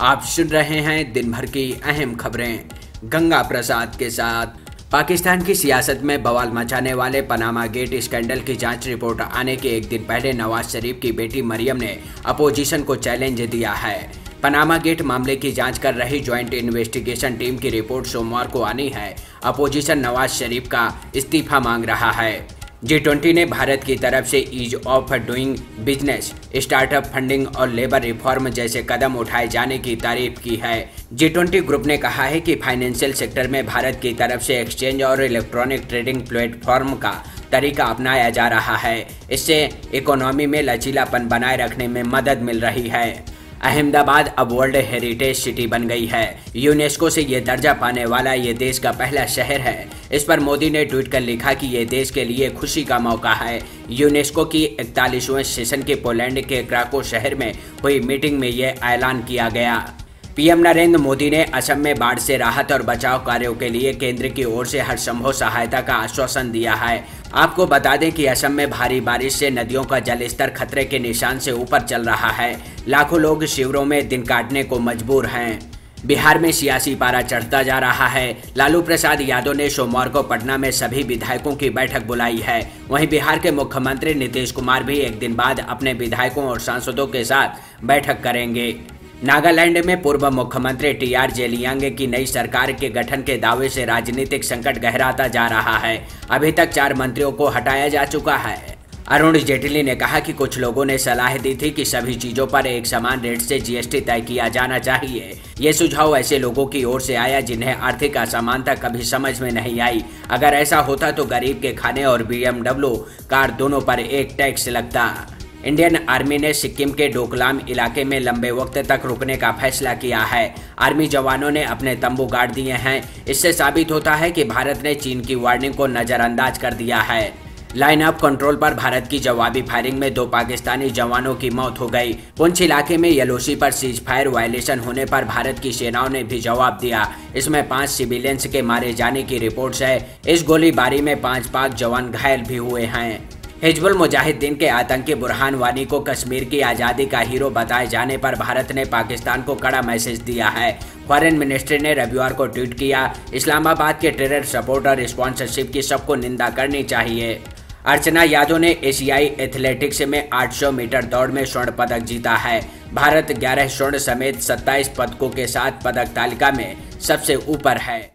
आप सुन रहे हैं दिन भर की अहम खबरें गंगा प्रसाद के साथ। पाकिस्तान की सियासत में बवाल मचाने वाले पनामा गेट स्कैंडल की जांच रिपोर्ट आने के एक दिन पहले नवाज शरीफ की बेटी मरियम ने अपोजिशन को चैलेंज दिया है। पनामा गेट मामले की जांच कर रही ज्वाइंट इन्वेस्टिगेशन टीम की रिपोर्ट सोमवार को आनी है। अपोजिशन नवाज शरीफ का इस्तीफा मांग रहा है। G20 ने भारत की तरफ से ease of doing business, startup funding और लेबर रिफॉर्म जैसे कदम उठाए जाने की तारीफ की है। G20 ग्रुप ने कहा है कि फाइनेंशियल सेक्टर में भारत की तरफ से एक्सचेंज और इलेक्ट्रॉनिक ट्रेडिंग प्लेटफॉर्म का तरीका अपनाया जा रहा है। इससे इकोनॉमी में लचीलापन बनाए रखने में मदद मिल रही है। अहमदाबाद अब वर्ल्ड हेरिटेज सिटी बन गई है। यूनेस्को से ये दर्जा पाने वाला ये देश का पहला शहर है। इस पर मोदी ने ट्वीट कर लिखा कि ये देश के लिए खुशी का मौका है। यूनेस्को की 41वें सेशन के पोलैंड के क्राको शहर में हुई मीटिंग में ये ऐलान किया गया। पीएम नरेंद्र मोदी ने असम में बाढ़ से राहत और बचाव कार्यों के लिए केंद्र की ओर से हर संभव सहायता का आश्वासन दिया है। आपको बता दें कि असम में भारी बारिश से नदियों का जलस्तर खतरे के निशान से ऊपर चल रहा है। लाखों लोग शिविरों में दिन काटने को मजबूर हैं। बिहार में सियासी पारा चढ़ता जा रहा है। लालू प्रसाद यादव ने सोमवार को पटना में सभी विधायकों की बैठक बुलाई है। वहीं बिहार के मुख्यमंत्री नीतीश कुमार भी एक दिन बाद अपने विधायकों और सांसदों के साथ बैठक करेंगे। नागालैंड में पूर्व मुख्यमंत्री टीआर जेलियांग की नई सरकार के गठन के दावे से राजनीतिक संकट गहराता जा रहा है। अभी तक 4 मंत्रियों को हटाया जा चुका है। अरुण जेटली ने कहा कि कुछ लोगों ने सलाह दी थी कि सभी चीजों पर एक समान रेट से जीएसटी तय किया जाना चाहिए। ये सुझाव ऐसे लोगों की ओर से आया जिन्हें आर्थिक असमानता कभी समझ में नहीं आई। अगर ऐसा होता तो गरीब के खाने और BMW कार दोनों पर एक टैक्स लगता। इंडियन आर्मी ने सिक्किम के डोकलाम इलाके में लंबे वक्त तक रुकने का फैसला किया है। आर्मी जवानों ने अपने तंबू गाड़ दिए हैं। इससे साबित होता है कि भारत ने चीन की वार्निंग को नजरअंदाज कर दिया है। लाइन ऑफ कंट्रोल पर भारत की जवाबी फायरिंग में 2 पाकिस्तानी जवानों की मौत हो गई। पुंछ इलाके में यलोसी पर सीज फायर वायलेशन होने पर भारत की सेनाओं ने भी जवाब दिया। इसमें 5 सिविलियंस के मारे जाने की रिपोर्ट्स है। इस गोलीबारी में 5 पाक जवान घायल भी हुए हैं। हिजबुल मुजाहिदीन के आतंकी बुरहान वानी को कश्मीर की आज़ादी का हीरो बताए जाने पर भारत ने पाकिस्तान को कड़ा मैसेज दिया है। फॉरेन मिनिस्ट्री ने रविवार को ट्वीट किया, इस्लामाबाद के टेरर सपोर्ट और स्पॉन्सरशिप की सबको निंदा करनी चाहिए। अर्चना यादव ने एशियाई एथलेटिक्स में 800 मीटर दौड़ में स्वर्ण पदक जीता है। भारत 11 स्वर्ण समेत 27 पदकों के साथ पदक तालिका में सबसे ऊपर है।